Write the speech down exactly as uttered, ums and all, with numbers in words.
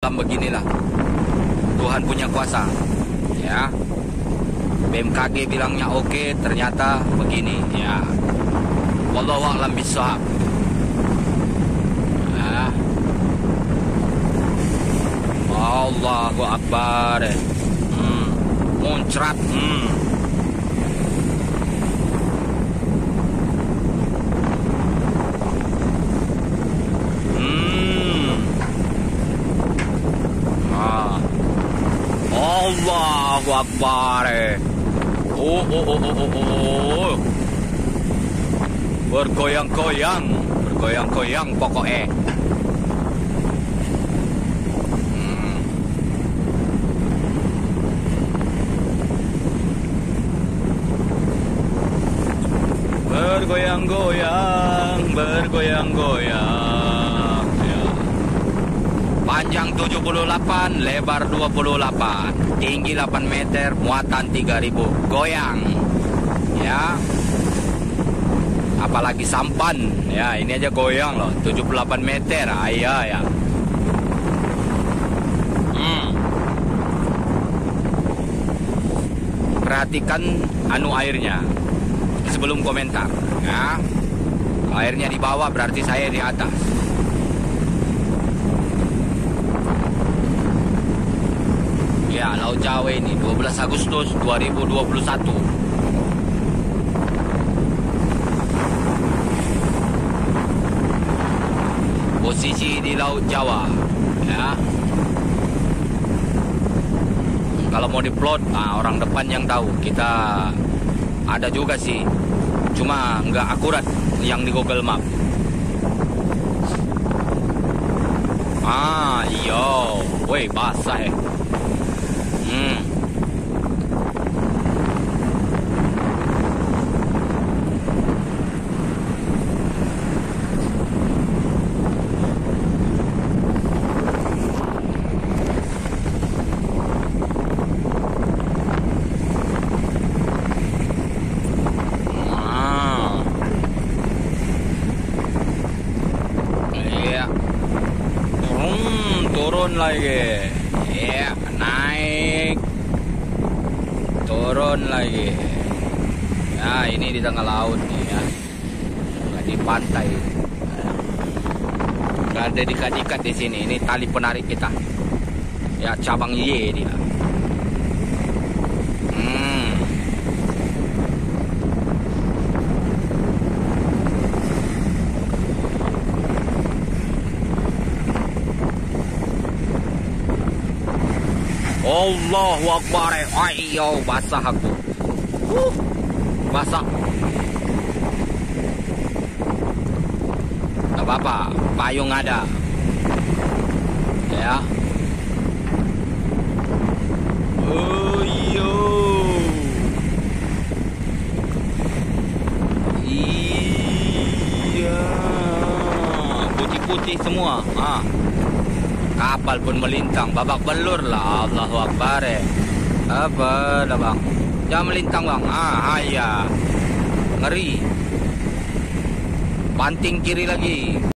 malam beginilah. Tuhan punya kuasa. Ya. B M K G bilangnya oke, ternyata begini. Ya. Wallahu a'lam bishawab. Ya. Allahu Akbar. Hmm. Muncrat. Hmm. Allahu Akbar. Oh, oh, oh, oh, oh, oh. Bergoyang-goyang, bergoyang-goyang pokoknya. Hmm. Bergoyang-goyang, bergoyang-goyang. Panjang tujuh puluh delapan, lebar dua puluh delapan, tinggi delapan meter, muatan tiga ribu. Goyang. Ya. Apalagi sampan. Ya, ini aja goyang loh, tujuh puluh delapan meter. Ayah ya. Hmm. Perhatikan anu airnya sebelum komentar. Ya. Airnya di bawah berarti saya di atas. Ya, Laut Jawa ini dua belas Agustus dua ribu dua puluh satu. Posisi di Laut Jawa. Ya. Kalau mau diplot, nah, orang depan yang tahu. Kita ada juga sih. Cuma nggak akurat yang di Google Map. Ah, iyo. Woi, basah eh. Hmm. Ah. Iya. Hmm, turun lagi. Iya, naik. Turun lagi. Ya, ini di tengah laut nih ya. Di pantai. Gak ada dikat-ikat di sini. Ini tali penarik kita. Ya, cabang Y dia. Hmm. Allahu Akbar. Ayo, basah aku. Uh, basah. Gak apa-apa, payung ada. Ya. Oh, iyo. Iya. Putih-putih semua. Ah. Kapal pun melintang, babak belur lah. Allahu Akbar. Apa dah bang? Jangan melintang bang. Ah, iya. Ngeri. Banting kiri lagi.